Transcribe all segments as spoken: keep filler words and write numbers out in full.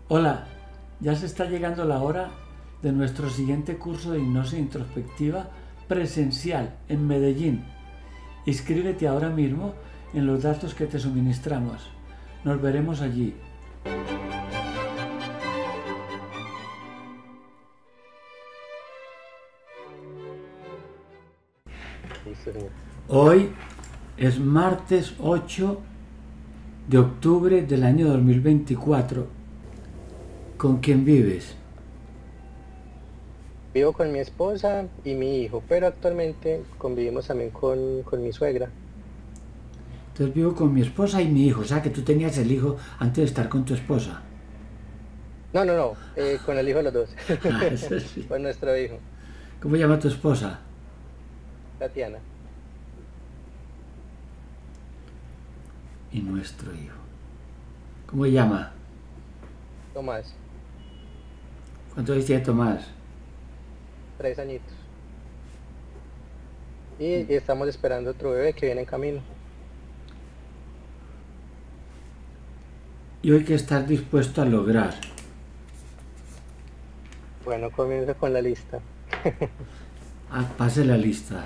Hola, ya se está llegando la hora de nuestro siguiente curso de hipnosis introspectiva presencial en Medellín. Inscríbete ahora mismo en los datos que te suministramos. Nos veremos allí. Hoy es martes ocho de octubre del año dos mil veinticuatro. ¿Con quién vives? Vivo con mi esposa y mi hijo, pero actualmente convivimos también con, con mi suegra. Entonces vivo con mi esposa y mi hijo. O sea que tú tenías el hijo antes de estar con tu esposa. No, no, no, eh, con el hijo de los dos, Ah, eso sí. con nuestro hijo, ¿Cómo llama tu esposa? Tatiana. Y nuestro hijo. ¿Cómo se llama? Tomás, ¿Cuántos años tiene Tomás? tres añitos. Y, y estamos esperando otro bebé que viene en camino. ¿Y hoy qué estás dispuesto a lograr? Bueno, comienzo con la lista. Ah, pase la lista.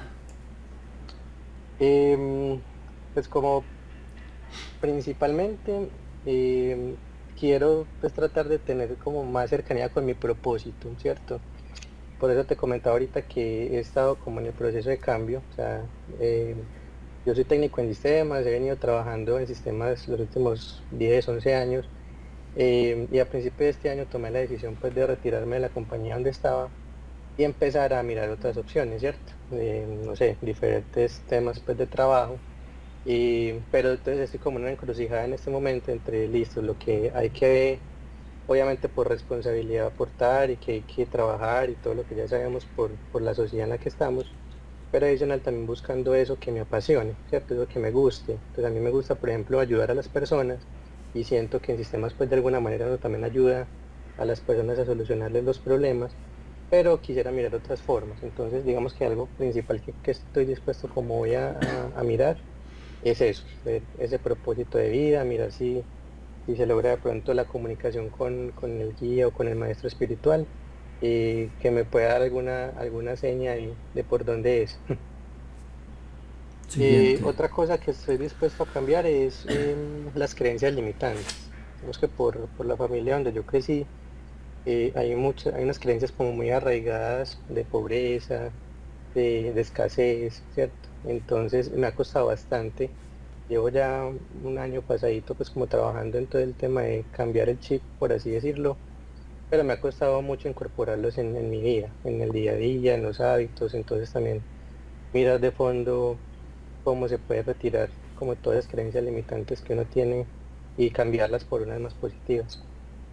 Em, pues como principalmente em, quiero pues tratar de tener como más cercanía con mi propósito, ¿cierto? Por eso te comentaba ahorita que he estado como en el proceso de cambio. O sea, eh, yo soy técnico en sistemas, he venido trabajando en sistemas los últimos diez once años, eh, y a principio de este año tomé la decisión pues de retirarme de la compañía donde estaba y empezar a mirar otras opciones, ¿cierto? Eh, no sé, diferentes temas pues de trabajo. Y, pero entonces estoy como en una encrucijada en este momento entre, listo, lo que hay que obviamente por responsabilidad aportar y que hay que trabajar y todo lo que ya sabemos por, por la sociedad en la que estamos, pero adicional también buscando eso que me apasione, ¿cierto? Eso que me guste. Entonces a mí me gusta, por ejemplo, ayudar a las personas y siento que en sistemas pues de alguna manera uno también ayuda a las personas a solucionarles los problemas, pero quisiera mirar otras formas. Entonces digamos que algo principal que, que estoy dispuesto como voy a, a, a mirar es eso, ver ese propósito de vida, mirar si si se logra de pronto la comunicación con, con el guía o con el maestro espiritual, y que me pueda dar alguna, alguna seña de, de por dónde es. Eh, Siguiente. otra cosa que estoy dispuesto a cambiar es em, las creencias limitantes. Digamos que por, por la familia donde yo crecí, eh, hay muchas, hay unas creencias como muy arraigadas de pobreza, de, de escasez, ¿cierto? Entonces me ha costado bastante. Llevo ya un año pasadito pues como trabajando en todo el tema de cambiar el chip, por así decirlo, pero me ha costado mucho incorporarlos en, en mi vida, en el día a día, en los hábitos. Entonces también mirar de fondo cómo se puede retirar como todas las creencias limitantes que uno tiene y cambiarlas por unas más positivas.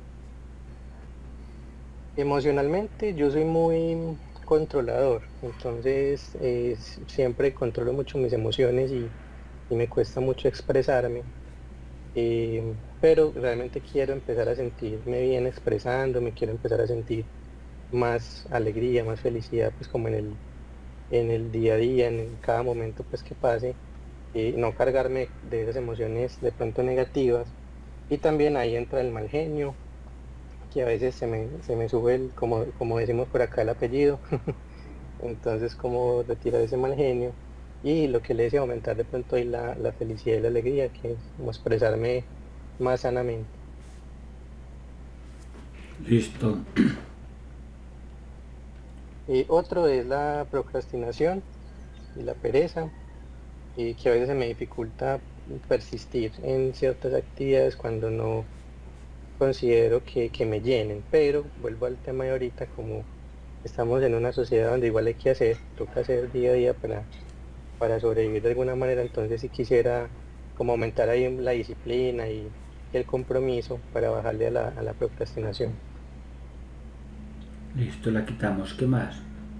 Emocionalmente yo soy muy controlador, entonces eh, s- siempre controlo mucho mis emociones y, y me cuesta mucho expresarme. Eh, pero realmente quiero empezar a sentirme bien expresándome, quiero empezar a sentir más alegría, más felicidad, pues como en el, en el día a día, en cada momento pues que pase, y no cargarme de esas emociones de pronto negativas. Y también ahí entra el mal genio, que a veces se me, se me sube el, como, como decimos por acá, el apellido. Entonces como retirar ese mal genio y lo que le decía, aumentar de pronto ahí la, la felicidad y la alegría, que es como expresarme más sanamente. Listo. Y otro es la procrastinación y la pereza, y que a veces se me dificulta persistir en ciertas actividades cuando no considero que, que me llenen. Pero vuelvo al tema de ahorita, como estamos en una sociedad donde igual hay que hacer, toca hacer día a día para, para sobrevivir de alguna manera. Entonces si quisiera como aumentar ahí la disciplina y el compromiso para bajarle a la, a la procrastinación. Listo, la quitamos. ¿Qué más?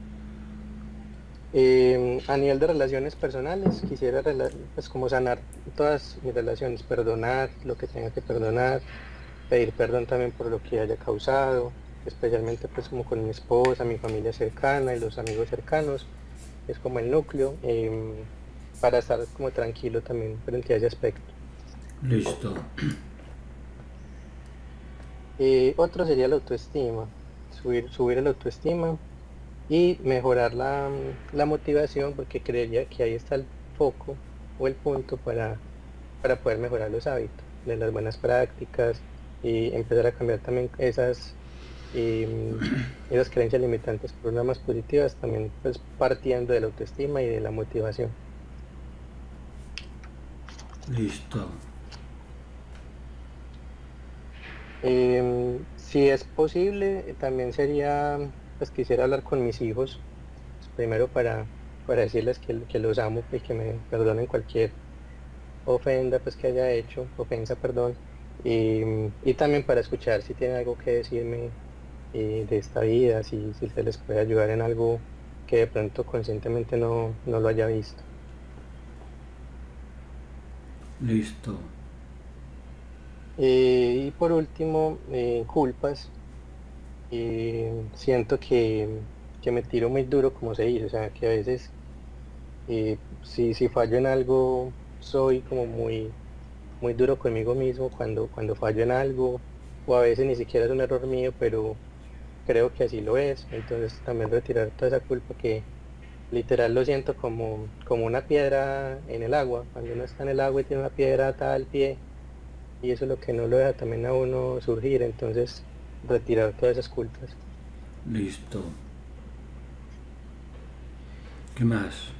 Em, a nivel de relaciones personales, quisiera rela- pues como sanar todas mis relaciones, perdonar lo que tenga que perdonar, pedir perdón también por lo que haya causado, especialmente pues como con mi esposa, mi familia cercana y los amigos cercanos, es como el núcleo, em, para estar como tranquilo también frente a ese aspecto. Listo. Eh, otro sería la autoestima, subir, subir la autoestima y mejorar la, la motivación, porque creería que ahí está el foco o el punto para, para poder mejorar los hábitos de las buenas prácticas y empezar a cambiar también esas, em, esas creencias limitantes por unas más positivas, también pues partiendo de la autoestima y de la motivación. Listo. Em, si es posible, eh, también sería, pues quisiera hablar con mis hijos, pues, primero para, para decirles que, que los amo y que me perdonen cualquier ofenda pues que haya hecho, ofensa, perdón, y, y también para escuchar si tienen algo que decirme eh, de esta vida, si, si se les puede ayudar en algo que de pronto conscientemente no, no lo haya visto. Listo. Eh, y por último, eh, culpas. Eh, siento que, que me tiro muy duro, como se dice, o sea, que a veces eh, si, si fallo en algo, soy como muy, muy duro conmigo mismo cuando, cuando fallo en algo, o a veces ni siquiera es un error mío, pero creo que así lo es. Entonces también retirar toda esa culpa que literal lo siento como, como una piedra en el agua, cuando uno está en el agua y tiene una piedra atada al pie, y eso es lo que no lo deja también a uno surgir, entonces retirar todas esas culpas. Listo. ¿Qué más?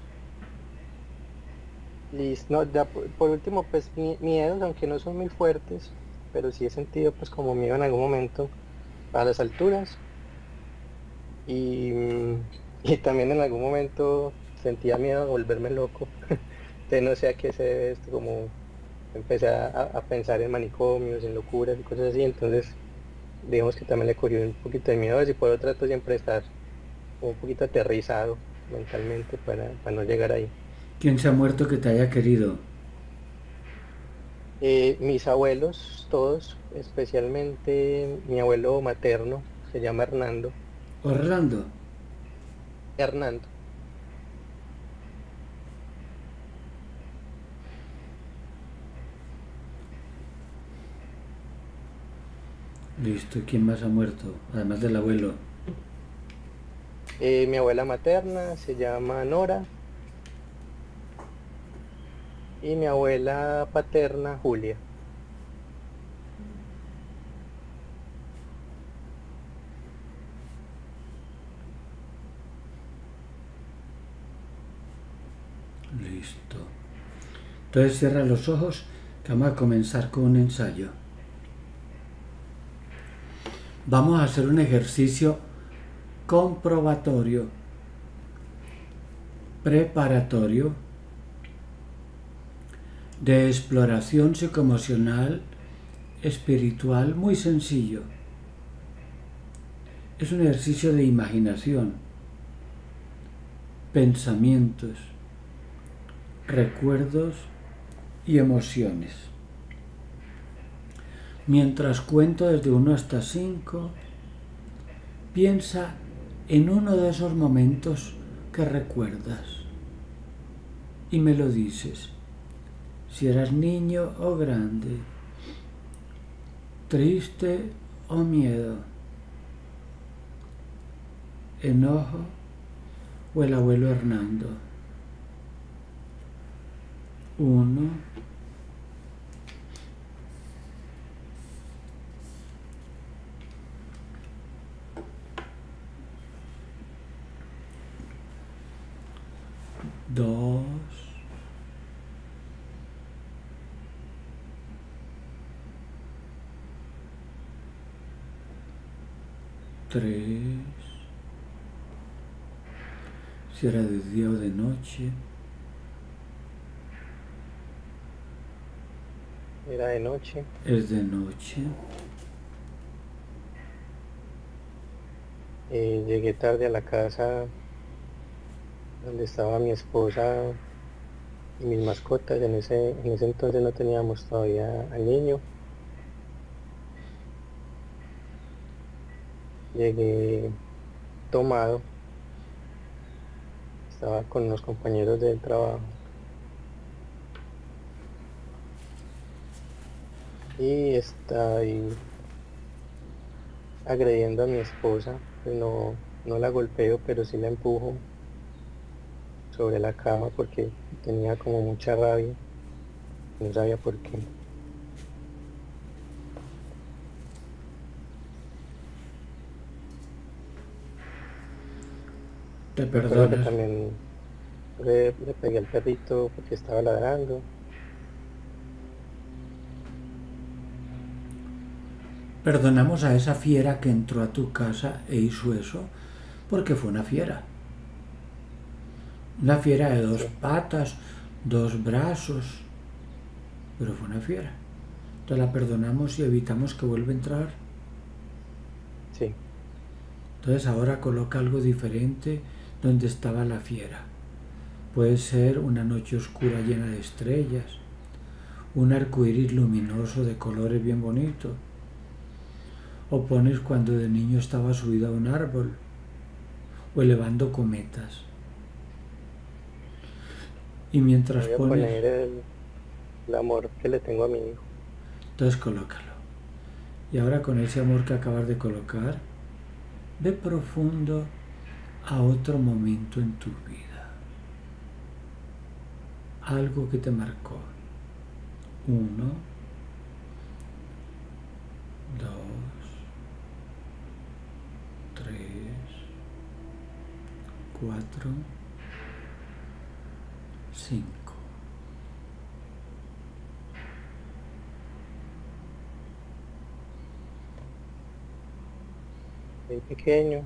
Listo, no, ya por, por último, pues mi- miedos, aunque no son muy fuertes, pero sí he sentido pues como miedo en algún momento a las alturas y, mm, y también en algún momento sentía miedo a volverme loco. Entonces no sé a qué se debe esto, como empecé a, a- a pensar en manicomios, en locuras y cosas así, entonces digamos que también le cogí un poquito de miedo a eso y por otro trato siempre de estar como un poquito aterrizado mentalmente para, para no llegar ahí. ¿Quién se ha muerto que te haya querido? Eh, mis abuelos, todos, especialmente mi abuelo materno, se llama Hernando. Orlando. Hernando. Listo. ¿Quién más ha muerto? Además del abuelo. Eh, mi abuela materna se llama Nora y mi abuela paterna Julia. Listo. Entonces cierra los ojos que vamos a comenzar con un ensayo. Vamos a hacer un ejercicio comprobatorio, preparatorio, de exploración psicoemocional, espiritual, muy sencillo. Es un ejercicio de imaginación, pensamientos, recuerdos y emociones. Mientras cuento desde uno hasta cinco, piensa en uno de esos momentos que recuerdas y me lo dices. Si eras niño o grande, triste o miedo, enojo o el abuelo Hernando. Uno, dos, tres, si era de día o de noche, Era de noche. es de noche, Eh, llegué tarde a la casa donde estaba mi esposa y mis mascotas. En ese, en ese entonces no teníamos todavía al niño. Llegué tomado, estaba con unos compañeros del trabajo y está ahí. agrediendo a mi esposa, pues no, no la golpeo, pero sí la empujo sobre la cama porque tenía como mucha rabia, no sabía por qué. Te Me acuerdo que perdonas. también le, le pegué al perrito porque estaba ladrando. Perdonamos a esa fiera que entró a tu casa e hizo eso porque fue una fiera. Una fiera de dos Sí, patas, dos brazos, pero fue una fiera. Entonces la perdonamos y evitamos que vuelva a entrar. sí, Entonces ahora coloca algo diferente donde estaba la fiera. Puede ser una noche oscura llena de estrellas, un arcoíris luminoso de colores bien bonitos, o pones cuando de niño estaba subido a un árbol, o elevando cometas. Y mientras voy a pones, poner el, el amor que le tengo a mi hijo. entonces colócalo. Y ahora con ese amor que acabas de colocar, ve profundo a otro momento en tu vida. Algo que te marcó. Uno, dos, tres, cuatro, cinco. Soy pequeño,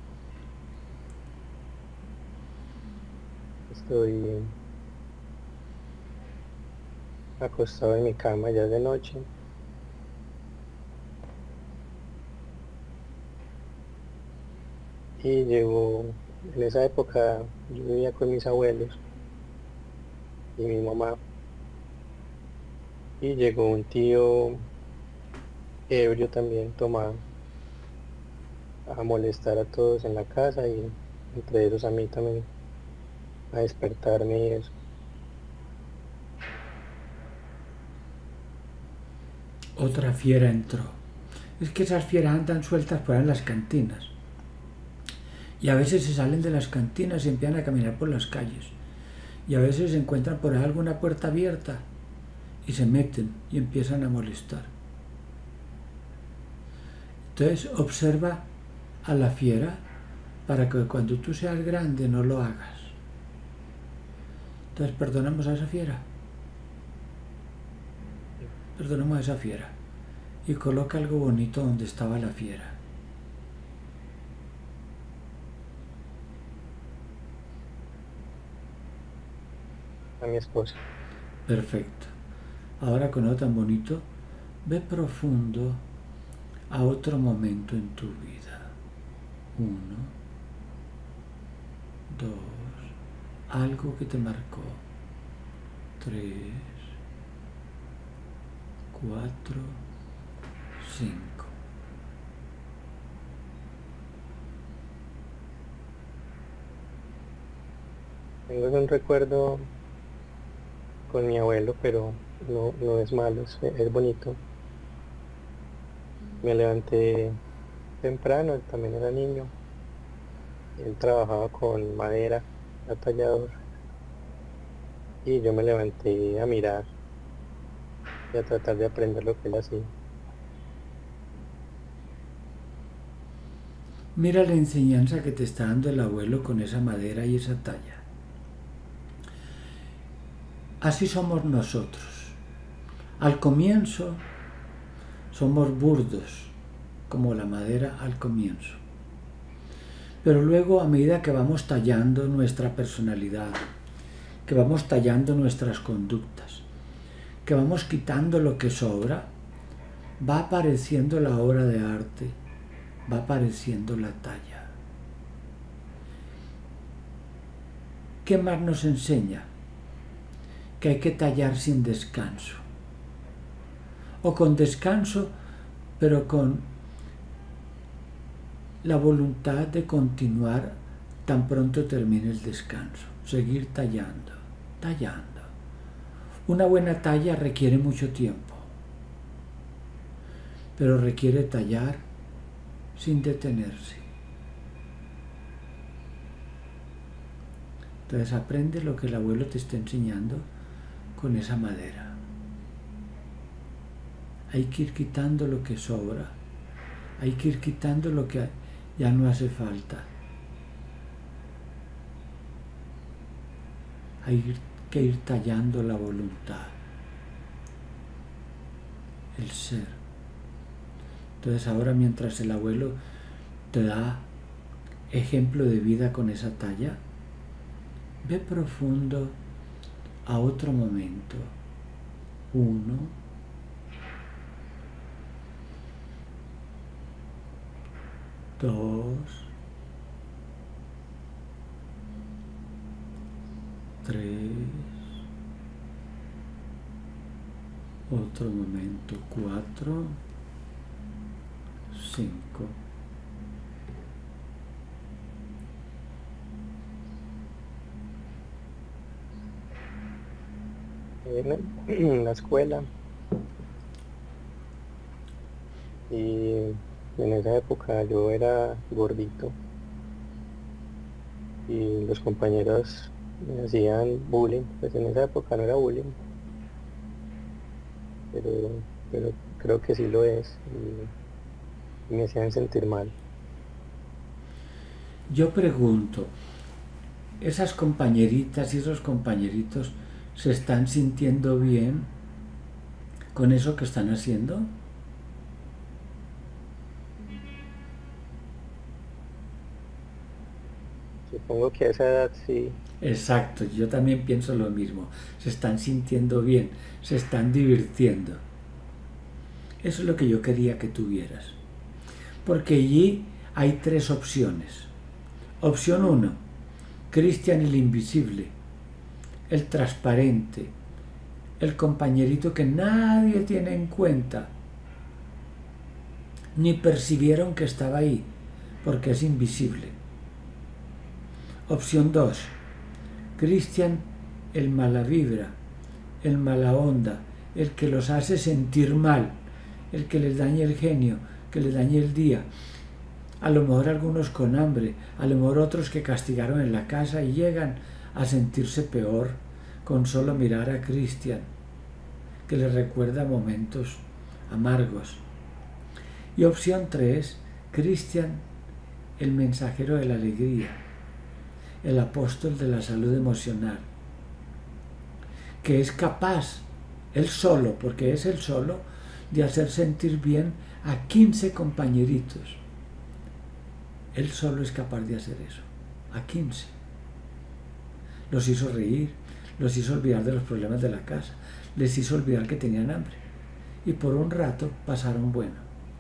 estoy acostado en mi cama ya es de noche y llegó, en esa época yo vivía con mis abuelos y mi mamá y llegó un tío ebrio también tomado a molestar a todos en la casa y entre ellos a mí también, a despertarme y eso. Otra fiera entró. Es que esas fieras andan sueltas por ahí en las cantinas. Y a veces se salen de las cantinas y empiezan a caminar por las calles. Y a veces se encuentran por ahí alguna puerta abierta y se meten y empiezan a molestar. Entonces observa a la fiera para que cuando tú seas grande no lo hagas. Entonces perdonamos a esa fiera. Perdonamos a esa fiera. Y coloca algo bonito donde estaba la fiera. A mi esposa. Perfecto. Ahora con algo tan bonito, ve profundo a otro momento en tu vida. Uno, dos, algo que te marcó. Tres, cuatro, cinco. Tengo un recuerdo con mi abuelo, pero no, no es malo, es, es bonito. Me levanté temprano, él también era niño, él trabajaba con madera, era tallador, y yo me levanté a mirar y a tratar de aprender lo que él hacía. Mira la enseñanza que te está dando el abuelo con esa madera y esa talla. Así somos nosotros. Al comienzo somos burdos, como la madera al comienzo. Pero luego, a medida que vamos tallando nuestra personalidad, que vamos tallando nuestras conductas, que vamos quitando lo que sobra, va apareciendo la obra de arte, va apareciendo la talla. ¿Qué más nos enseña? Que hay que tallar sin descanso. O con descanso, pero con la voluntad de continuar tan pronto termine el descanso. Seguir tallando, tallando. Una buena talla requiere mucho tiempo, pero requiere tallar sin detenerse. Entonces aprende lo que el abuelo te está enseñando con esa madera. Hay que ir quitando lo que sobra. Hay que ir quitando lo que ya no hace falta. Hay que ir tallando la voluntad, el ser. Entonces ahora, mientras el abuelo te da ejemplo de vida con esa talla, ve profundo a otro momento. Uno, dos, tres, otro momento, cuatro, cinco. En la escuela, y en esa época yo era gordito y los compañeros me hacían bullying. Pues en esa época no era bullying, pero, pero creo que sí lo es, y, y me hacían sentir mal. Yo pregunto, ¿esas compañeritas y esos compañeritos se están sintiendo bien con eso que están haciendo? Supongo que a esa edad sí. Exacto, yo también pienso lo mismo. Se están sintiendo bien, se están divirtiendo. Eso es lo que yo quería que tuvieras. Porque allí hay tres opciones. Opción uno, Cristian el invisible, el transparente, el compañerito que nadie tiene en cuenta, ni percibieron que estaba ahí, porque es invisible. Opción dos, Cristian el mala vibra, el mala onda, el que los hace sentir mal, el que les dañe el genio, que les dañe el día. A lo mejor algunos con hambre, a lo mejor otros que castigaron en la casa y llegan a sentirse peor con solo mirar a Cristian, que les recuerda momentos amargos. Y opción tres, Cristian, el mensajero de la alegría, el apóstol de la salud emocional, que es capaz, él solo, porque es él solo, de hacer sentir bien a quince compañeritos. Él solo es capaz de hacer eso, a quince. Los hizo reír, los hizo olvidar de los problemas de la casa, les hizo olvidar que tenían hambre. Y por un rato pasaron bueno.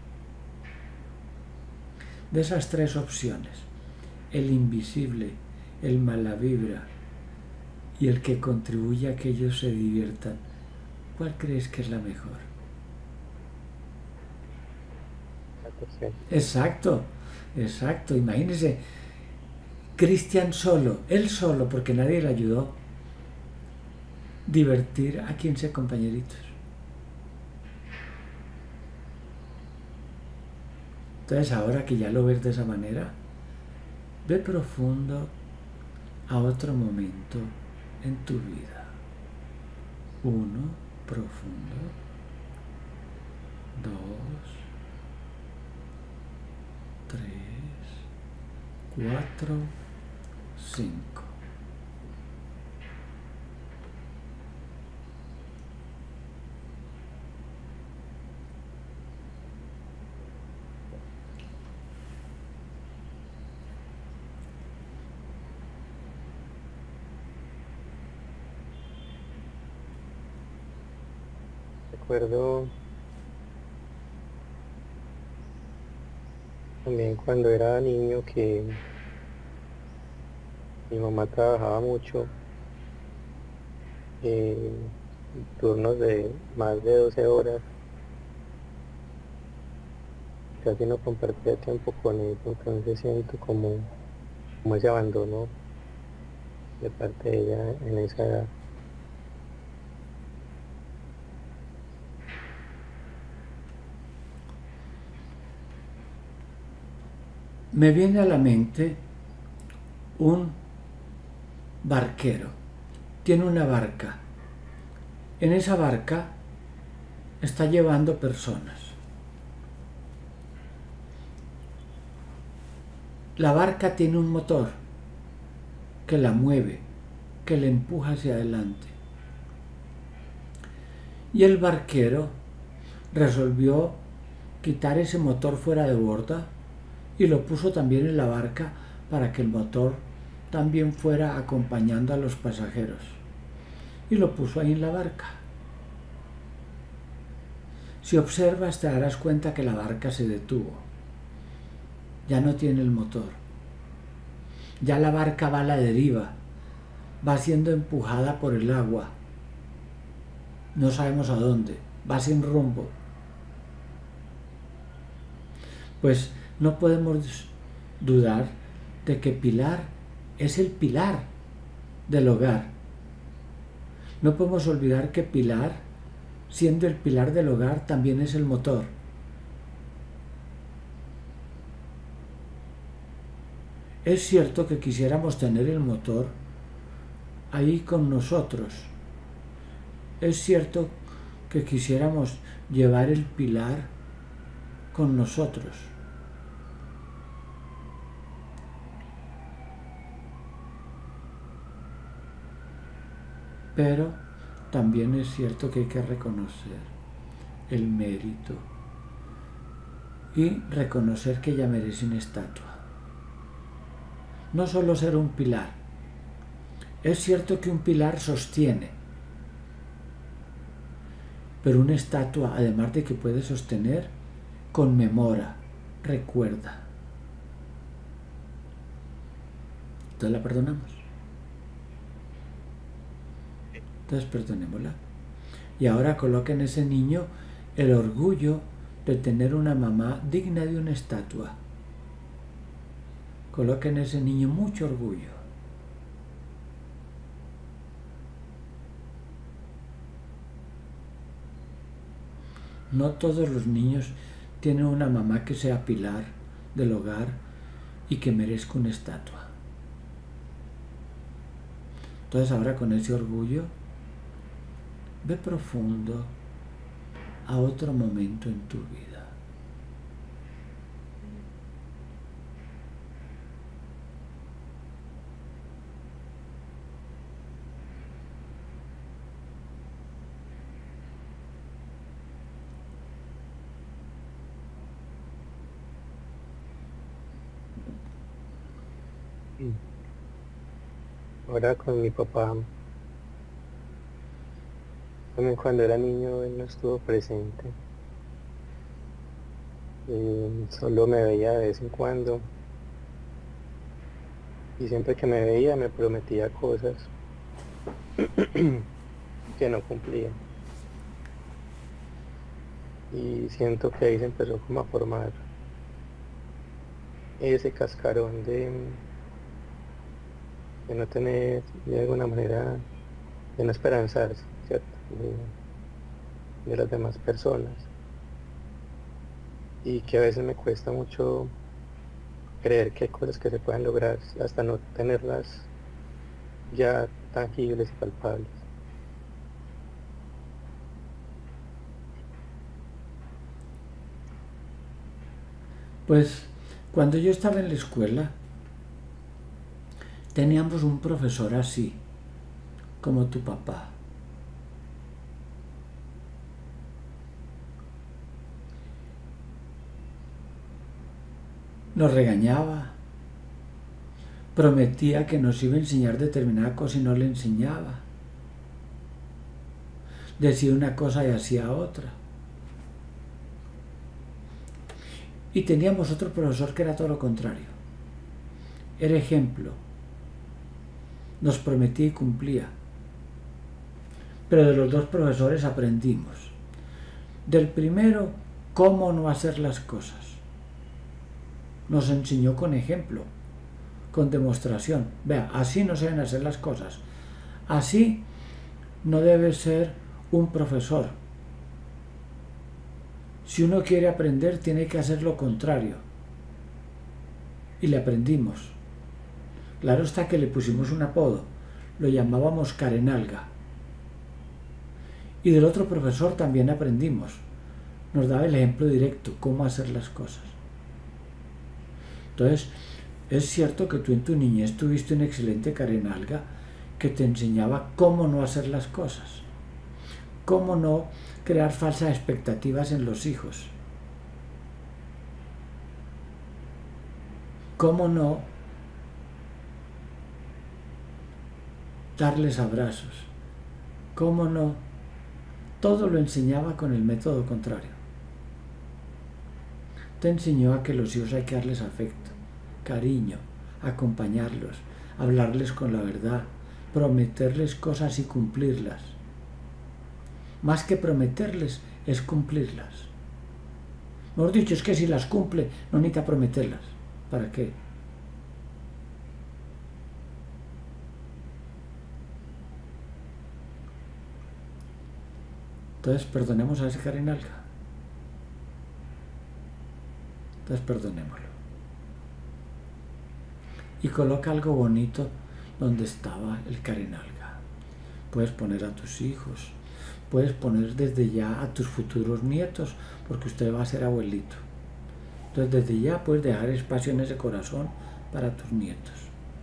De esas tres opciones, el invisible, el mala vibra y el que contribuye a que ellos se diviertan, ¿cuál crees que es la mejor? Exacto. Exacto, imagínese, Cristian solo, él solo, porque nadie le ayudó, divertir a quince compañeritos. Entonces ahora que ya lo ves de esa manera, ve profundo a otro momento en tu vida. Uno, profundo. Dos, tres, cuatro, cinco. Recuerdo también cuando era niño que mi mamá trabajaba mucho, eh, turnos de más de doce horas, casi no compartía tiempo con ella, entonces siento como, como ese abandono de parte de ella en esa edad. me viene a la mente un barquero. Tiene una barca. En esa barca está llevando personas. La barca tiene un motor que la mueve, que le empuja hacia adelante. Y el barquero resolvió quitar ese motor fuera de borda y lo puso también en la barca para que el motor también fuera acompañando a los pasajeros. Y lo puso ahí en la barca. Si observas te darás cuenta que la barca se detuvo. Ya no tiene el motor. Ya la barca va a la deriva. Va siendo empujada por el agua. No sabemos a dónde. Va sin rumbo. Pues no podemos dudar de que Pilar es el pilar del hogar. No podemos olvidar que Pilar, siendo el pilar del hogar, también es el motor. Es cierto que quisiéramos tener el motor ahí con nosotros. Es cierto que quisiéramos llevar el pilar con nosotros. Pero también es cierto que hay que reconocer el mérito y reconocer que ella merece una estatua. No solo ser un pilar. Es cierto que un pilar sostiene, pero una estatua, además de que puede sostener, conmemora, recuerda. Entonces la perdonamos. Entonces perdonémosla. Y ahora coloca en ese niño el orgullo de tener una mamá digna de una estatua. Coloca en ese niño mucho orgullo. No todos los niños tienen una mamá que sea pilar del hogar y que merezca una estatua. Entonces ahora con ese orgullo, ve profundo a otro momento en tu vida. Ahora con mi papá, también cuando era niño él no estuvo presente. Eh, solo me veía de vez en cuando y siempre que me veía me prometía cosas que no cumplía. Y siento que ahí se empezó como a formar ese cascarón de, de no tener de alguna manera, de no esperanzarse, ¿cierto? De, de las demás personas. Y que a veces me cuesta mucho creer que hay cosas que se puedan lograr hasta no tenerlas ya tangibles y palpables. Pues cuando yo estaba en la escuela, teníamos un profesor así, como tu papá. Nos regañaba, prometía que nos iba a enseñar determinada cosa y no le enseñaba. Decía una cosa y hacía otra. Y teníamos otro profesor que era todo lo contrario. Era ejemplo. Nos prometía y cumplía. Pero de los dos profesores aprendimos. Del primero, cómo no hacer las cosas. Nos enseñó con ejemplo, con demostración. Vea, así no se deben hacer las cosas. Así no debe ser un profesor. Si uno quiere aprender, tiene que hacer lo contrario. y le aprendimos. Claro está que le pusimos un apodo, lo llamábamos Carenalga. Y del otro profesor también aprendimos. Nos daba el ejemplo directo, cómo hacer las cosas. Entonces, es cierto que tú en tu niñez tuviste un excelente Carenalga que te enseñaba cómo no hacer las cosas, cómo no crear falsas expectativas en los hijos, cómo no darles abrazos, cómo no. Todo lo enseñaba con el método contrario. Te enseñó a que los hijos hay que darles afecto, cariño, acompañarlos, hablarles con la verdad, prometerles cosas y cumplirlas. Más que prometerles, es cumplirlas. Mejor dicho, es que si las cumple, no necesita prometerlas. ¿Para qué? Entonces perdonemos a ese Carenalga. Entonces perdonémoslo. Y coloca algo bonito donde estaba el Carenalga. Puedes poner a tus hijos, puedes poner desde ya a tus futuros nietos, porque usted va a ser abuelito. Entonces desde ya puedes dejar espacio en ese corazón para tus nietos.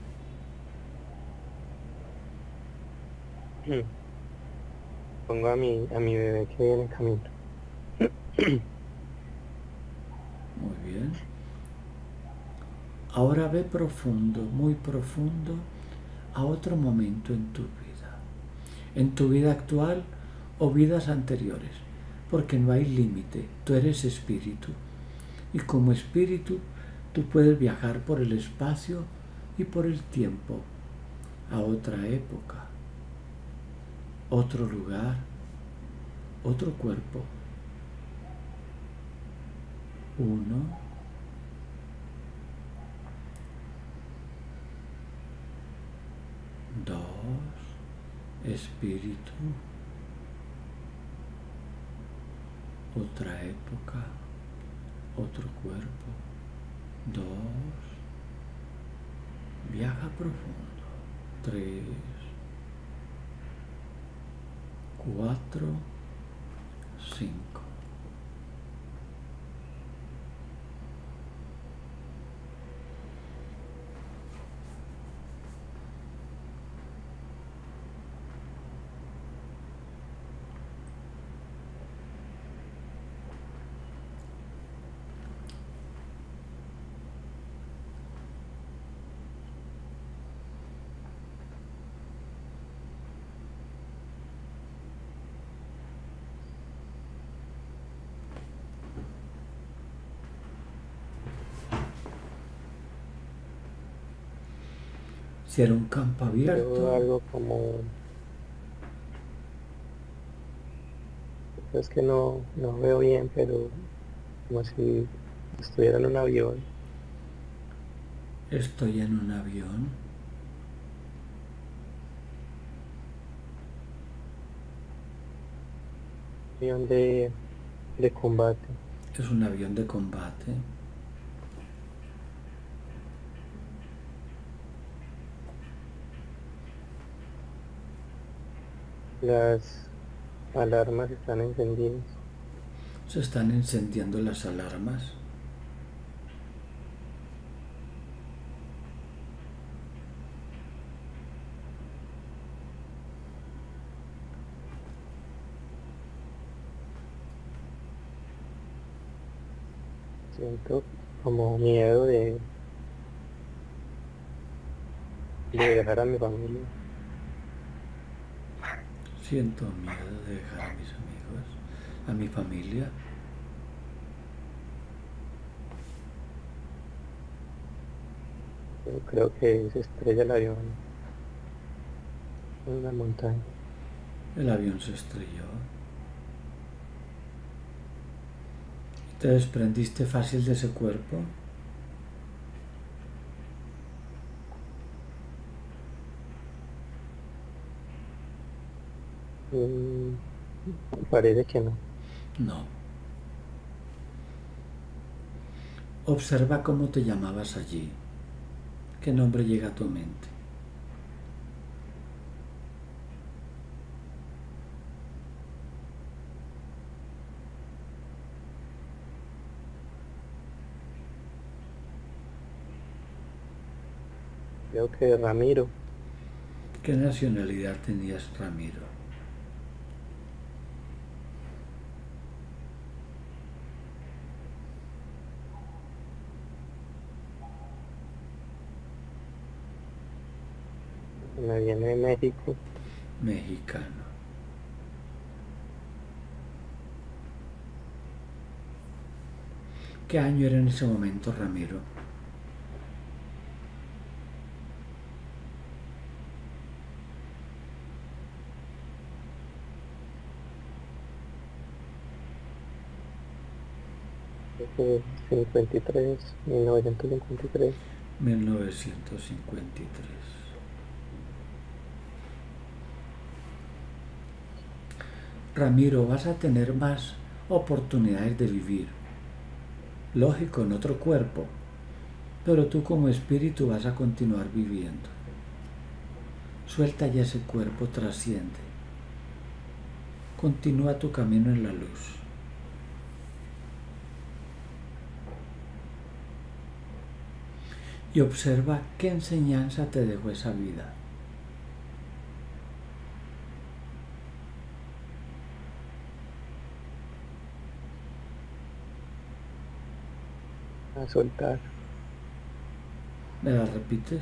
Pongo a mi, a mi bebé que viene en camino. Muy bien. Ahora ve profundo, muy profundo, a otro momento en tu vida. En tu vida actual o vidas anteriores. Porque no hay límite. Tú eres espíritu. Y como espíritu, tú puedes viajar por el espacio y por el tiempo a otra época, otro lugar, otro cuerpo. Uno, dos, espíritu, otra época, otro cuerpo. Dos, viaja profundo. Tres, cuatro, cinco. Si era un campo abierto. Veo algo como... Es que no, no veo bien, pero como si estuviera en un avión. Estoy en un avión. Avión de, de combate. Es un avión de combate. Las alarmas están encendidas. Se están encendiendo las alarmas. Siento como miedo de, de dejar a mi familia. Siento miedo de dejar a mis amigos, a mi familia. Yo creo que se estrella el avión en la montaña. El avión se estrelló. ¿Te desprendiste fácil de ese cuerpo? Mm, parece que no. No. Observa cómo te llamabas allí. ¿Qué nombre llega a tu mente? Creo que Ramiro. ¿Qué nacionalidad tenías, Ramiro? Me viene de México. Mexicano. ¿Qué año era en ese momento, Ramiro? cincuenta y tres, mil novecientos cincuenta y tres. mil novecientos cincuenta y tres. Ramiro, vas a tener más oportunidades de vivir. Lógico, en otro cuerpo, pero tú como espíritu vas a continuar viviendo. Suelta ya ese cuerpo, trasciende. Continúa tu camino en la luz. Y observa qué enseñanza te dejó esa vida. A soltar. ¿Me la repites?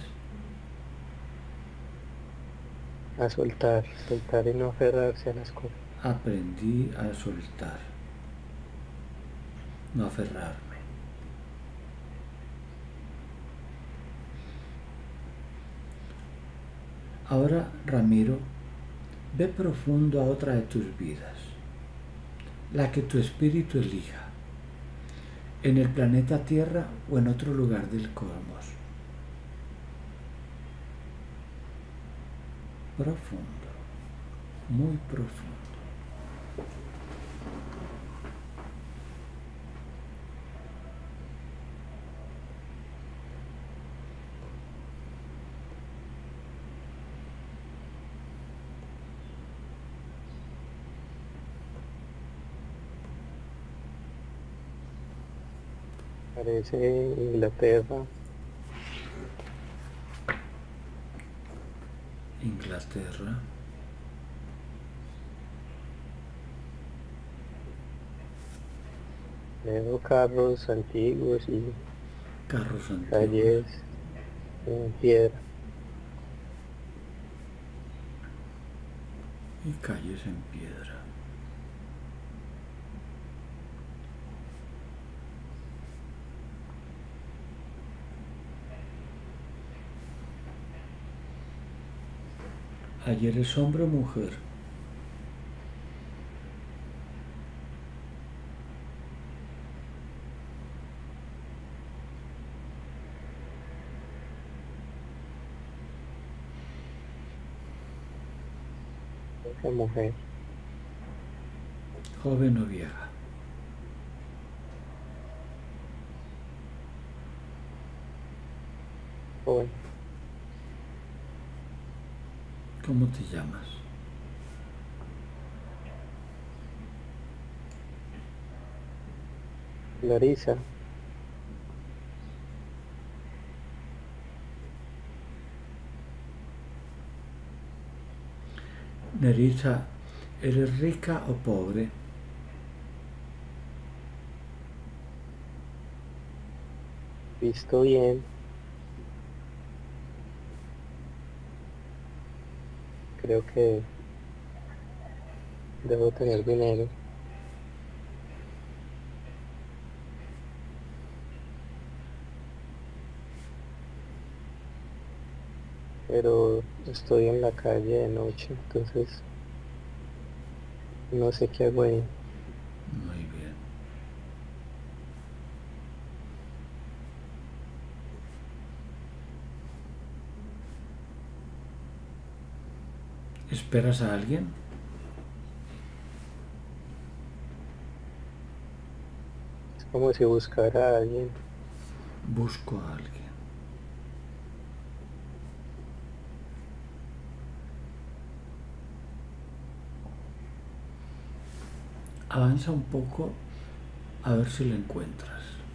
A soltar, soltar y no aferrarse a las cosas. Aprendí a soltar, no aferrarme. Ahora, Ramiro, ve profundo a otra de tus vidas, la que tu espíritu elija, en el planeta Tierra o en otro lugar del cosmos. Profundo, muy profundo. Parece Inglaterra. Inglaterra. Veo carros antiguos y Carros antiguos. calles en piedra. Y calles en piedra. ¿Ayer es hombre o mujer? Esa mujer. ¿Joven o vieja? Joven. ¿Cómo te llamas? Larisa. Nerissa, ¿eres rica o pobre? Visto bien. Creo que debo tener dinero. Pero estoy en la calle de noche, entonces no sé qué hago ahí. Muy bien. ¿Esperas a alguien? Es como si buscara a alguien. Busco a alguien. Avanza un poco a ver si lo encuentras.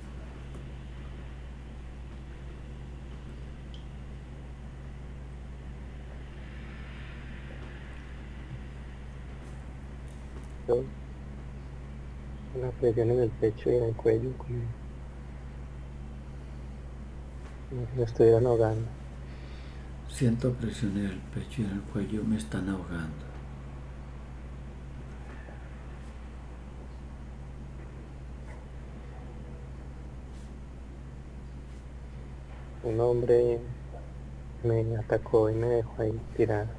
Yo, una presión en el pecho y en el cuello, como, como si me estuvieran ahogando. Siento presión en el pecho y en el cuello, me están ahogando. Un hombre me atacó y me dejó ahí tirada.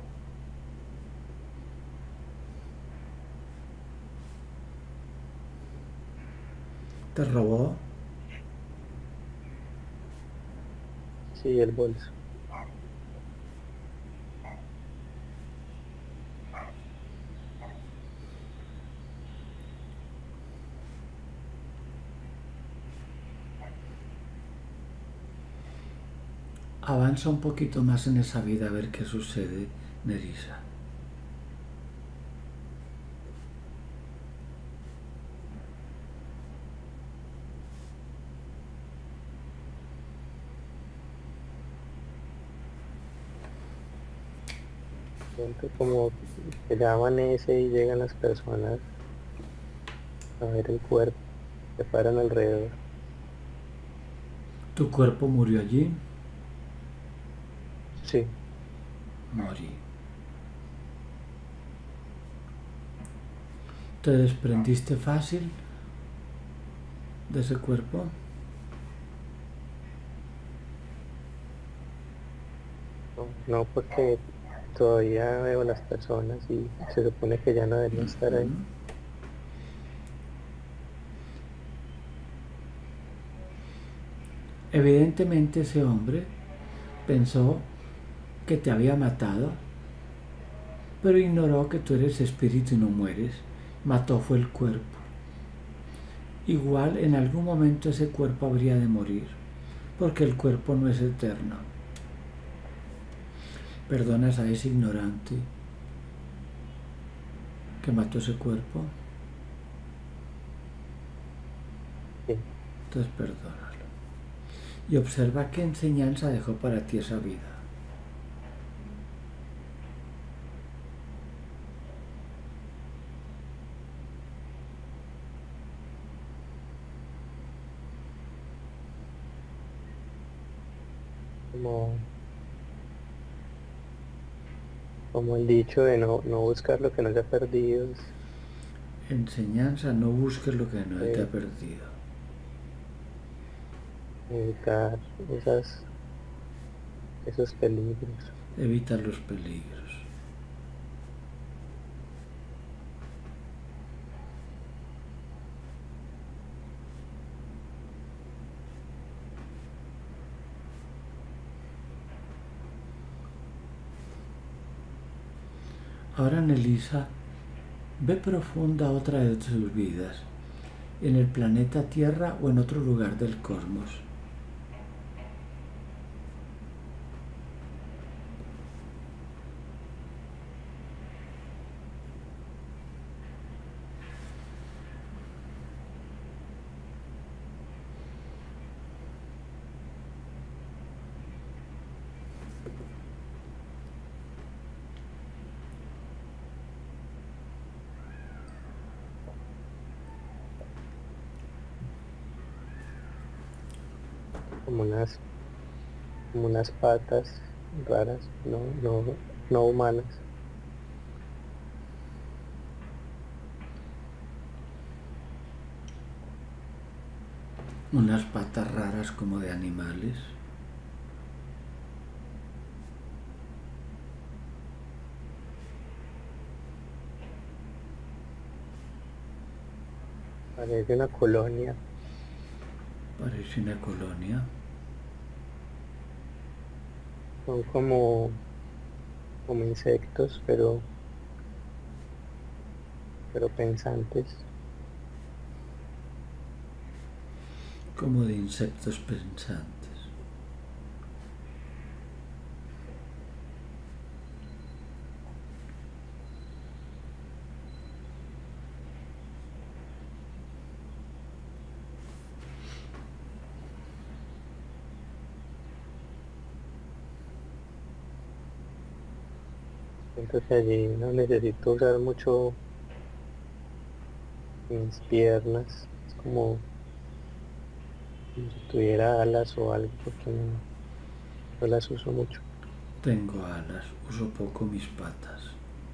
¿Te robó? Sí, el bolso. Avanza un poquito más en esa vida a ver qué sucede, Nerissa. Siento como que ya amanece y llegan las personas a ver el cuerpo, se paran alrededor. ¿Tu cuerpo murió allí? Sí, Morí. ¿Te desprendiste fácil de ese cuerpo? no, no porque todavía veo las personas y se supone que ya no deberían estar ahí. ¿Mm? Evidentemente ese hombre pensó que te había matado, pero ignoró que tú eres espíritu y no mueres. Mató fue el cuerpo. Igual en algún momento ese cuerpo habría de morir, porque el cuerpo no es eterno. ¿Perdonas a ese ignorante que mató ese cuerpo? Sí, Entonces perdónalo. Y observa qué enseñanza dejó para ti esa vida. como, como el dicho de no, no buscar lo que no se ha perdido, es, Enseñanza, no busques lo que no te ha eh, perdido. evitar esas, esos peligros. Evita los peligros. Ahora Nelisa, ve profunda otra de tus vidas, en el planeta Tierra o en otro lugar del cosmos. Como unas, como unas patas raras, no, no, no humanas. Unas patas raras como de animales. Parece una colonia, Parece una colonia. son como, como insectos, pero, pero pensantes. Como de insectos pensantes. Siento que allí no necesito usar mucho mis piernas. Es como, como si tuviera alas o algo, porque no, no las uso mucho. Tengo alas, uso poco mis patas.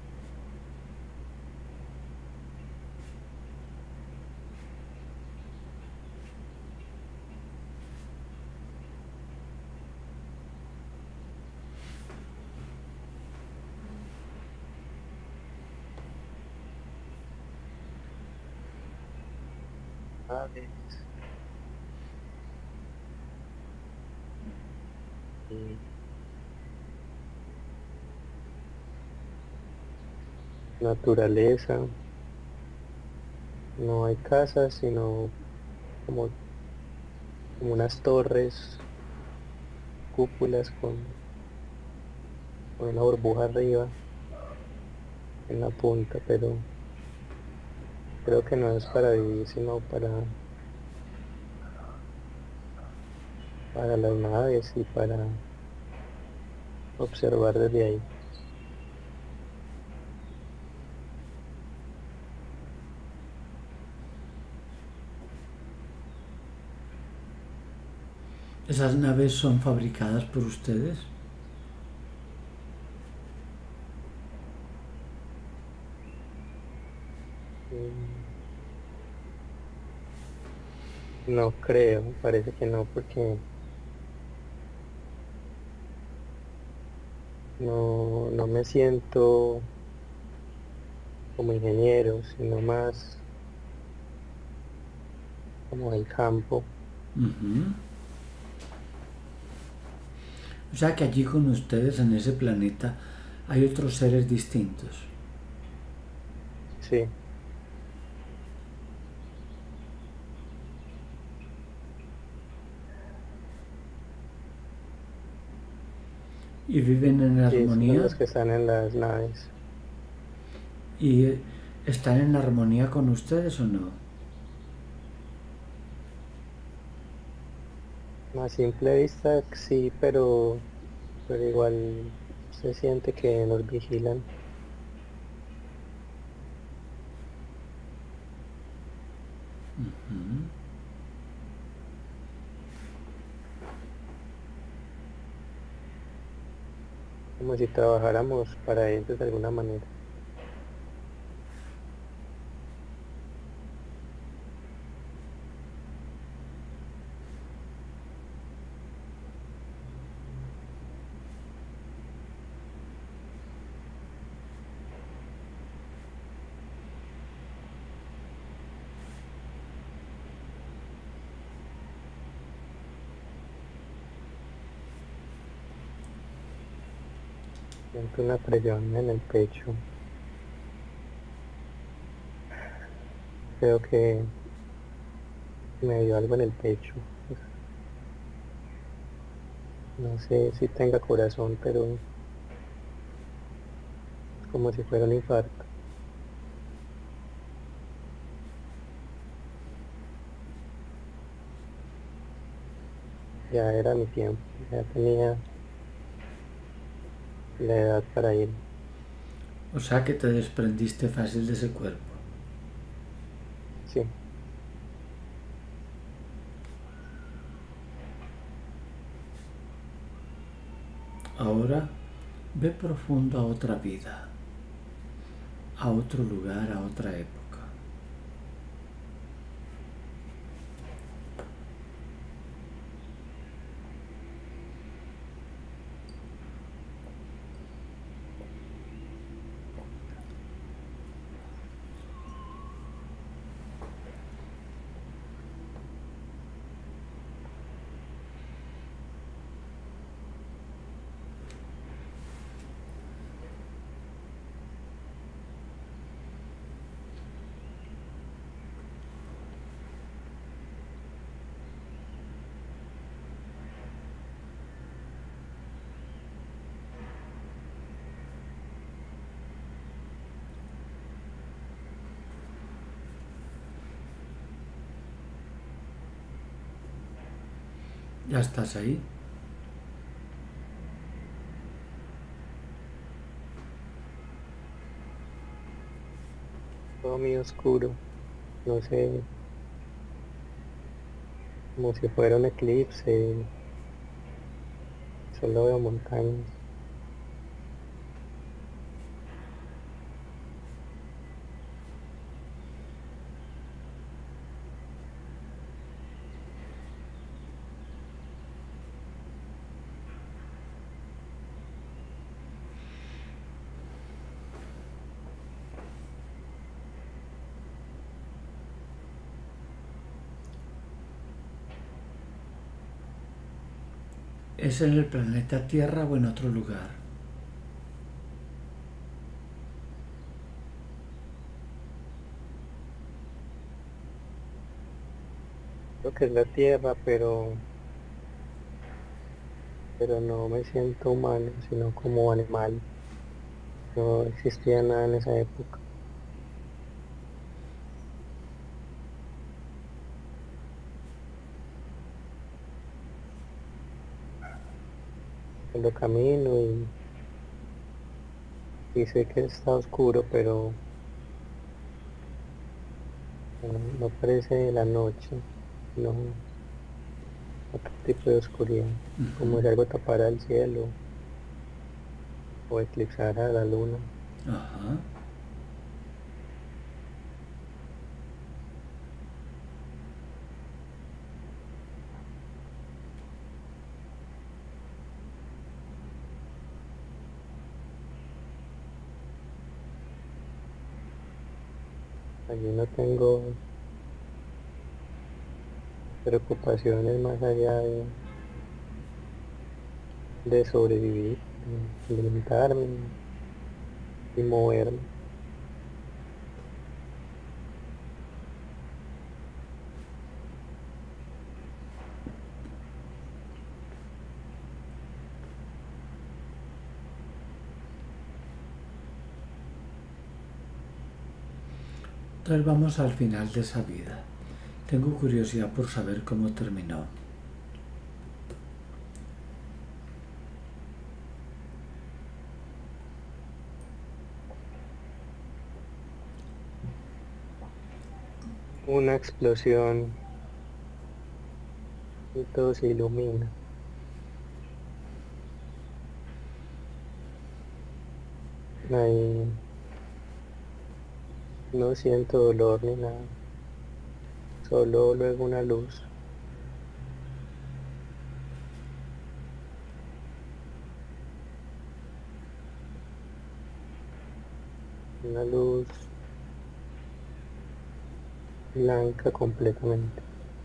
Aves y naturaleza. No hay casas, sino como, como unas torres, cúpulas con, con una burbuja arriba en la punta, pero creo que no es para vivir, sino para, para las naves y para observar desde ahí. ¿Esas naves son fabricadas por ustedes? Mm, No creo, parece que no, porque no, no me siento como ingeniero, sino más como del campo. Ujú. O sea que allí con ustedes en ese planeta hay otros seres distintos. Sí, Y viven en sí, son armonía los que están en las naves. y están en armonía con ustedes o no. A simple vista, sí, pero, pero igual se siente que nos vigilan. Ujú. Como si trabajáramos para ellos de alguna manera. Siento una presión en el pecho. Creo que me dio algo en el pecho. No sé si tenga corazón, pero como si fuera un infarto. Ya era mi tiempo, ya tenía la edad para ir. O sea que te desprendiste fácil de ese cuerpo. Sí, Ahora ve profundo a otra vida, a otro lugar, a otra época. ¿Ya estás ahí? lado mío oscuro, no sé, como si fuera un eclipse, solo veo montañas. ¿Es en el planeta Tierra o en otro lugar? Creo que es la Tierra, pero, pero no me siento humano, sino como animal. No existía nada en esa época. Cuando camino y, y sé que está oscuro, pero no, no parece la noche, no otro tipo de oscuridad, como Uh-huh. si algo tapara el cielo o eclipsara la luna. Ajá. Allí no tengo preocupaciones más allá de, de sobrevivir, de alimentarme y moverme. Entonces vamos al final de esa vida. Tengo curiosidad por saber cómo terminó. Una explosión y todo se ilumina. Ahí no siento dolor ni nada, solo luego una luz, una luz blanca completamente.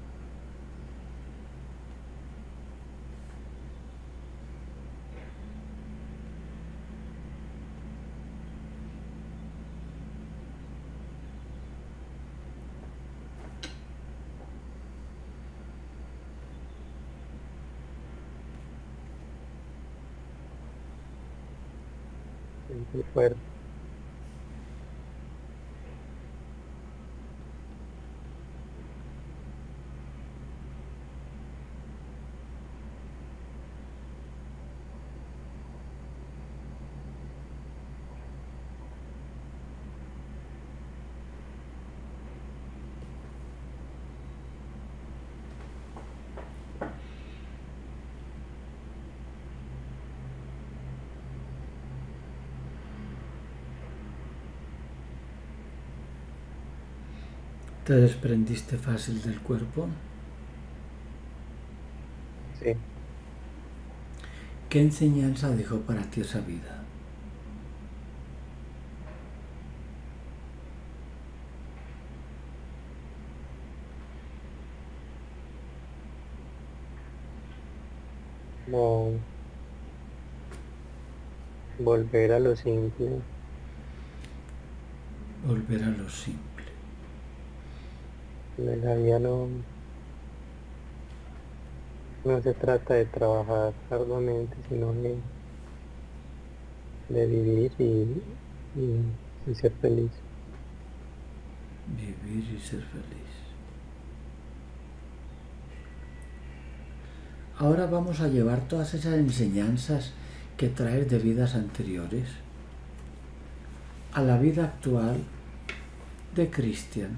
En el cuerpo. ¿Te desprendiste fácil del cuerpo? Sí, ¿Qué enseñanza dejó para ti esa vida? como volver a lo simple, Volver a lo simple. de la vida no, no se trata de trabajar arduamente, sino de, de vivir y, y, y ser feliz. Vivir y ser feliz. Ahora vamos a llevar todas esas enseñanzas que traes de vidas anteriores a la vida actual de Cristian.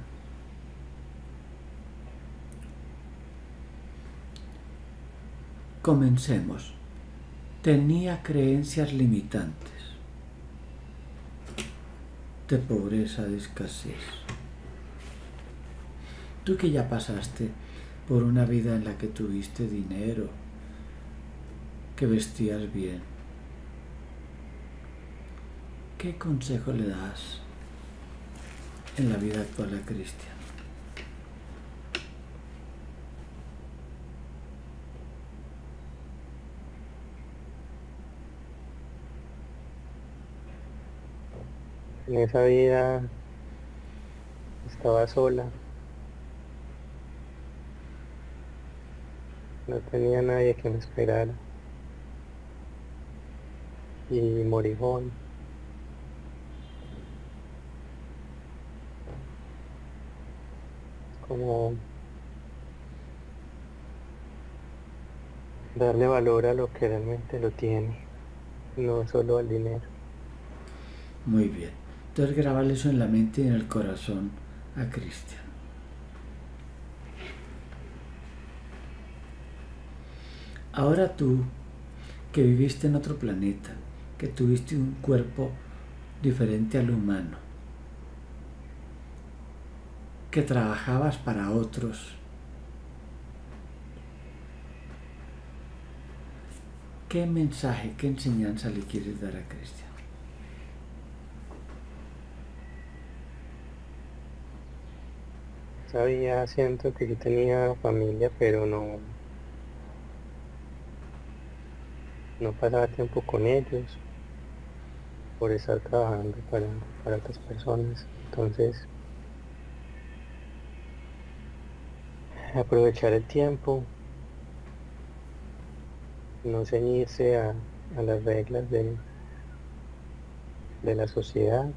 Comencemos. Tenía creencias limitantes de pobreza, de escasez. Tú que ya pasaste por una vida en la que tuviste dinero, que vestías bien, ¿qué consejo le das en la vida actual a Cristian? En esa vida estaba sola, no tenía nadie que me esperara y morí joven. Como darle valor a lo que realmente lo tiene, no solo al dinero. Muy bien. Entonces grabarle eso en la mente y en el corazón a Cristian. Ahora tú, que viviste en otro planeta, que tuviste un cuerpo diferente al humano, que trabajabas para otros, ¿qué mensaje, qué enseñanza le quieres dar a Cristian? Sabía, siento que yo tenía familia, pero no, no pasaba tiempo con ellos por estar trabajando para, para otras personas. Entonces, aprovechar el tiempo, no ceñirse a, a las reglas de, de la sociedad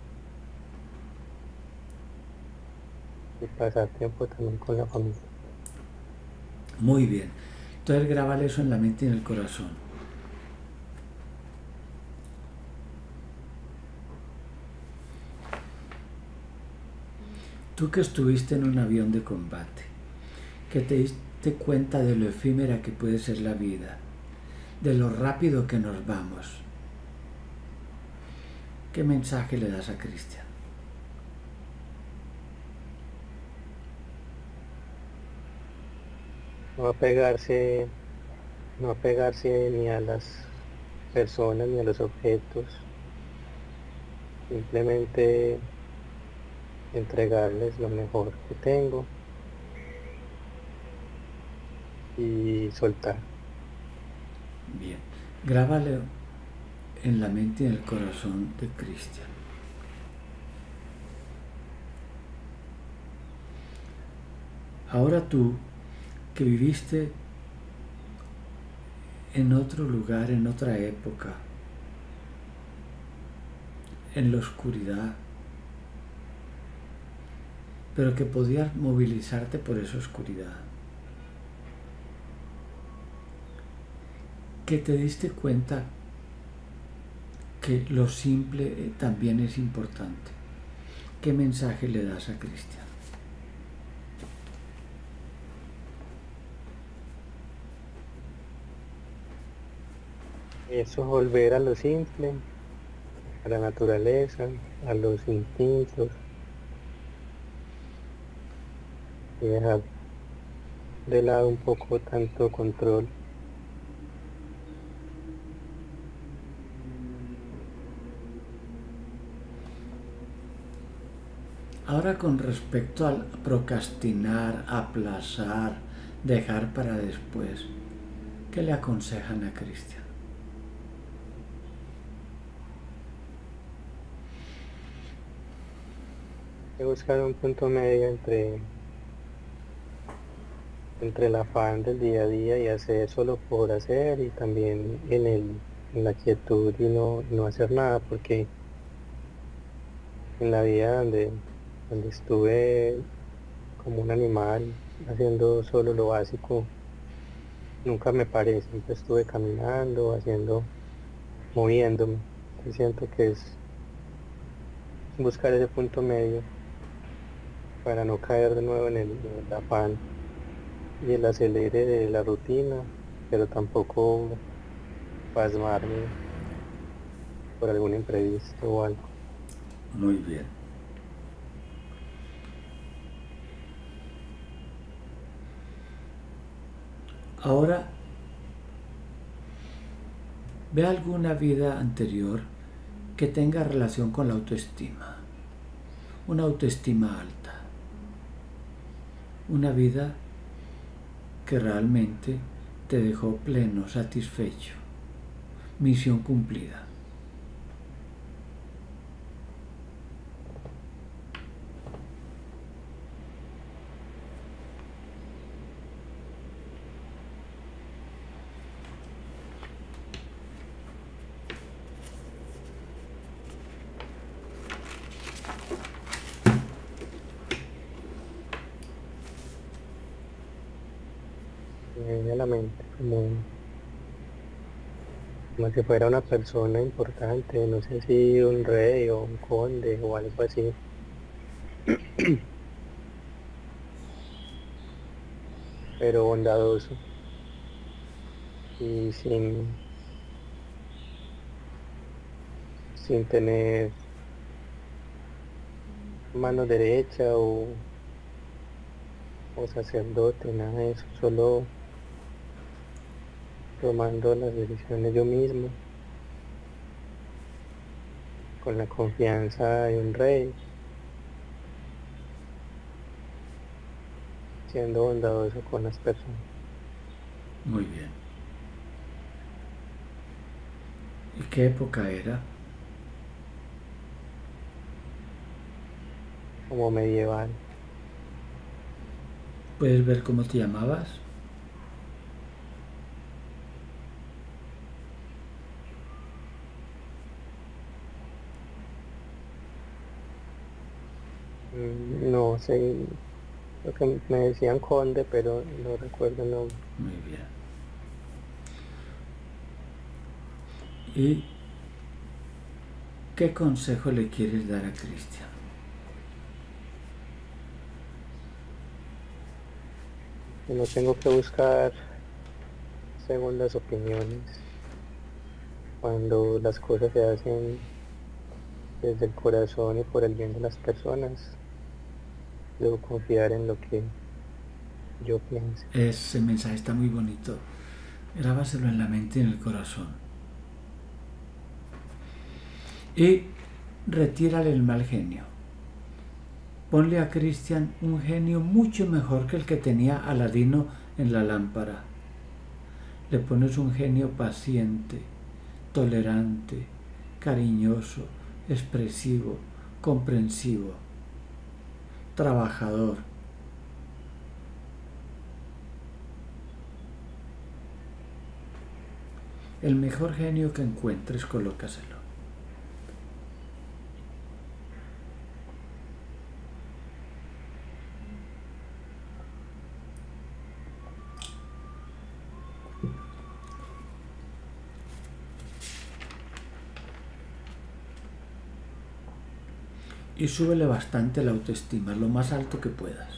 y pasar tiempo también con la familia. Muy bien. Entonces grábale eso en la mente y en el corazón. Tú que estuviste en un avión de combate, que te diste cuenta de lo efímera que puede ser la vida, de lo rápido que nos vamos, ¿qué mensaje le das a Cristian? No apegarse, no apegarse ni a las personas ni a los objetos, simplemente entregarles lo mejor que tengo y soltar. Bien, grábale en la mente y en el corazón de Cristian. Ahora tú, que viviste en otro lugar, en otra época, en la oscuridad, pero que podías movilizarte por esa oscuridad, que te diste cuenta que lo simple también es importante. ¿Qué mensaje le das a Cristian? Eso, volver a lo simple, a la naturaleza, a los instintos y dejar de lado un poco tanto control. Ahora con respecto al procrastinar, aplazar, dejar para después, ¿qué le aconsejan a Cristian? He buscado un punto medio entre, entre el afán del día a día y hacer solo por hacer y también en, el, en la quietud y no, no hacer nada, porque en la vida donde, donde estuve como un animal haciendo solo lo básico, nunca me paré, siempre estuve caminando, haciendo, moviéndome. Yo siento que es buscar ese punto medio para no caer de nuevo en el, en el afán y el acelere de la rutina, pero tampoco pasmarme por algún imprevisto o algo. Muy bien. Ahora, ve alguna vida anterior que tenga relación con la autoestima. Una autoestima alta. Una vida que realmente te dejó pleno, satisfecho. Misión cumplida. Me viene a la mente como, como si fuera una persona importante, no sé si un rey o un conde o algo así, pero bondadoso y sin, sin tener mano derecha o, o sacerdote, nada de eso, solo tomando las decisiones yo mismo, con la confianza de un rey, siendo bondadoso con las personas. Muy bien. ¿Y qué época era? Como medieval. ¿Puedes ver cómo te llamabas? Mm, No sé, lo que me decían conde, pero no recuerdo el nombre. Muy bien. ¿Y qué consejo le quieres dar a Cristian? Y no tengo que buscar segundas opiniones cuando las cosas se hacen desde el corazón y por el bien de las personas. Debo confiar en lo que yo piense. Ese mensaje está muy bonito. Grábaselo en la mente y en el corazón. Y retírale el mal genio. Ponle a Cristian un genio mucho mejor que el que tenía Aladino en la lámpara. Le pones un genio paciente, tolerante, cariñoso, expresivo, comprensivo, trabajador. El mejor genio que encuentres, colócaselo. Y súbele bastante la autoestima, lo más alto que puedas.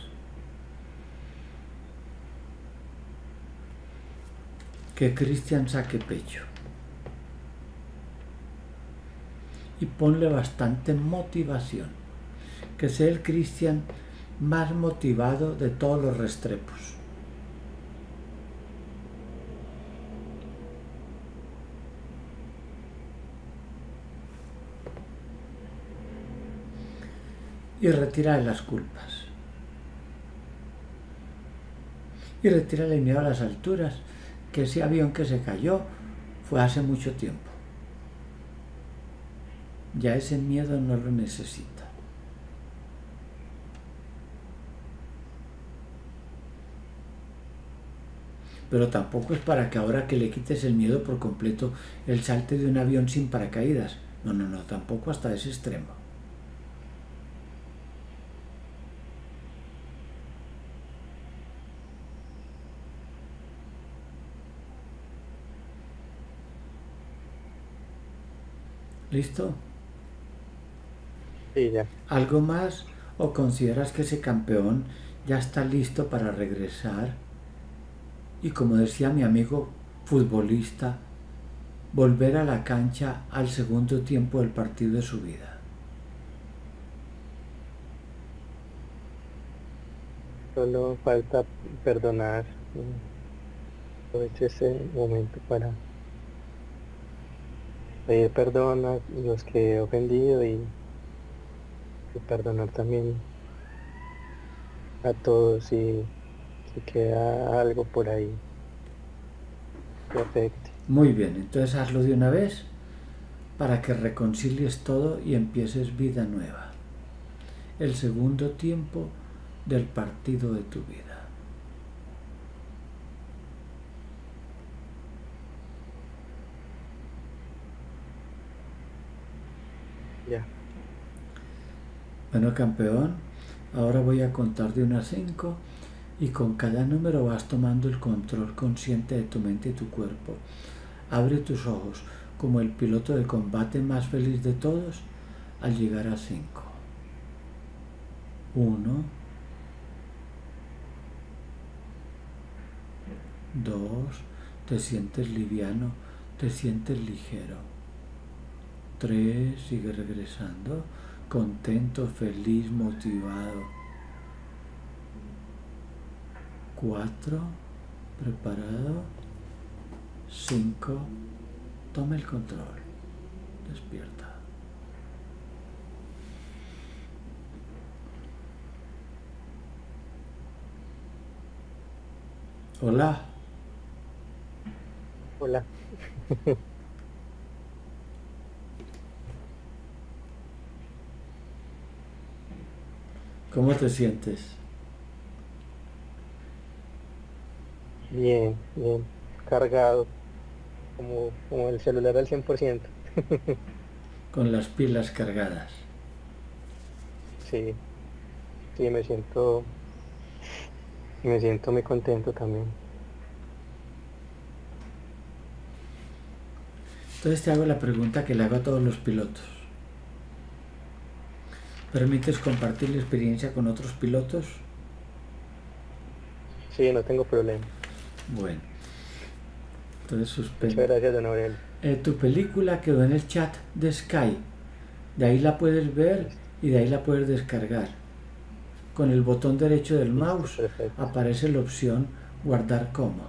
Que Cristian saque pecho. Y ponle bastante motivación. Que sea el Cristian más motivado de todos los Restrepos. Y retírale las culpas. Y retírale el miedo a las alturas, que ese avión que se cayó fue hace mucho tiempo. Ya ese miedo no lo necesita. Pero tampoco es para que ahora que le quites el miedo por completo, él salte de un avión sin paracaídas. No, no, no, tampoco hasta ese extremo. ¿Listo? Sí, ya. ¿Algo más ¿O consideras que ese campeón ya está listo para regresar? Y como decía mi amigo futbolista, volver a la cancha al segundo tiempo del partido de su vida. Solo falta perdonar. Aprovecho ese momento para pedir perdón a los que he ofendido y, y perdonar también a todos si, si queda algo por ahí que afecte. Muy bien, entonces hazlo de una vez para que reconcilies todo y empieces vida nueva. El segundo tiempo del partido de tu vida. Ya. Bueno, campeón, ahora voy a contar de uno a cinco y con cada número vas tomando el control consciente de tu mente y tu cuerpo. Abre tus ojos como el piloto de combate más feliz de todos al llegar a cinco. uno, dos, te sientes liviano, te sientes ligero. tres, sigue regresando, contento, feliz, motivado. cuatro, preparado. cinco, toma el control, despierta. Hola. Hola. ¿Cómo te sientes? Bien, bien. Cargado. Como, como el celular al cien por ciento. Con las pilas cargadas. Sí, sí, me siento, me siento muy contento también. Entonces te hago la pregunta que le hago a todos los pilotos. ¿Permites compartir la experiencia con otros pilotos? Sí, no tengo problema. Bueno, entonces suspende. Muchas gracias, don Aurelio. Eh, tu película quedó en el chat de Sky. De ahí la puedes ver y de ahí la puedes descargar. Con el botón derecho del Listo, mouse perfecto. aparece la opción guardar como.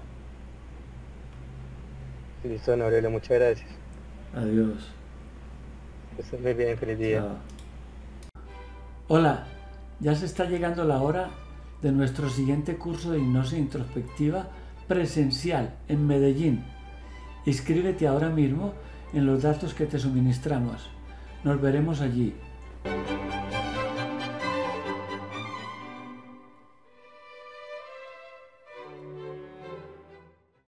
Listo, don Aurelio, muchas gracias. Adiós. Que estés muy bien, feliz día. Chao. Hola, ya se está llegando la hora de nuestro siguiente curso de hipnosis introspectiva presencial en Medellín. Inscríbete ahora mismo en los datos que te suministramos. Nos veremos allí.